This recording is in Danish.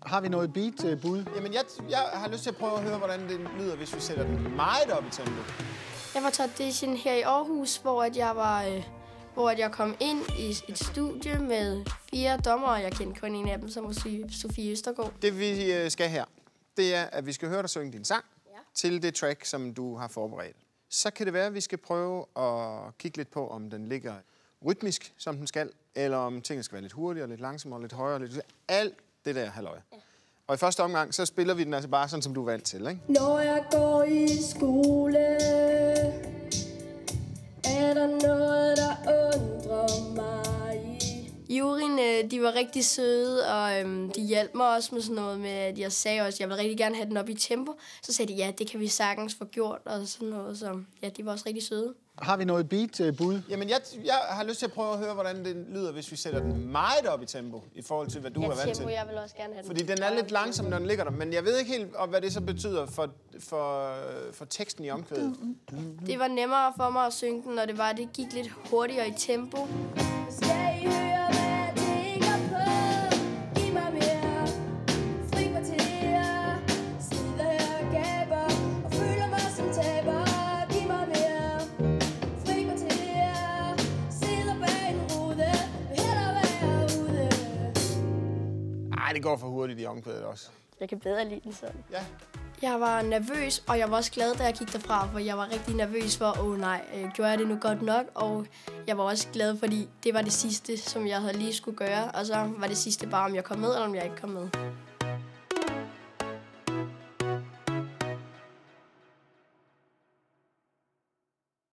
Har vi noget beat-bud? Jamen, jeg har lyst til at prøve at høre, hvordan det lyder, hvis vi sætter den meget op i tempo. Jeg var til audition her i Aarhus, hvor jeg kom ind i et studie med 4 dommere. Jeg kendte kun en af dem, som var Sofie Østergaard. Det vi skal her, det er, at vi skal høre dig synge din sang til det track, som du har forberedt. Så kan det være, at vi skal prøve at kigge lidt på, om den ligger rytmisk, som den skal, eller om tingene skal være lidt hurtigere, lidt langsommere, lidt højere, lidt... Alt det der halløj. Ja. Og i første omgang, så spiller vi den altså bare sådan, som du er vant til, ikke? Når jeg går i skole, er der noget, der undrer mig. Juryen, de var rigtig søde, og de hjalp mig også med sådan noget med, at jeg sagde også, at jeg ville rigtig gerne have den op i tempo. Så sagde de, ja, det kan vi sagtens få gjort, og sådan noget. Så ja, de var også rigtig søde. Har vi noget beat-bud? Jamen, jeg har lyst til at prøve at høre, hvordan det lyder, hvis vi sætter den meget op i tempo, i forhold til, hvad du er vant til. Jeg vil også gerne have den. Fordi den er lidt langsom, når den ligger der, men jeg ved ikke helt, hvad det så betyder for teksten i omkvædet. Det var nemmere for mig at synge den, når det gik lidt hurtigere i tempo. Skal I høre, hvad jeg tænker på? Giv mig mere frikvarter. Sidder her og gaber og føler mig som taber. Giv mig mere frikvarter. Sidder bag en rude, vil hellere være ude. Ej, det går for hurtigt i omkvædet også. Jeg kan bedre lide den sådan. Ja. Jeg var nervøs, og jeg var også glad, da jeg gik derfra, for jeg var rigtig nervøs for, gjorde jeg det nu godt nok? Og jeg var også glad, fordi det var det sidste, som jeg havde lige skulle gøre, og så var det sidste bare, om jeg kom med, eller om jeg ikke kom med.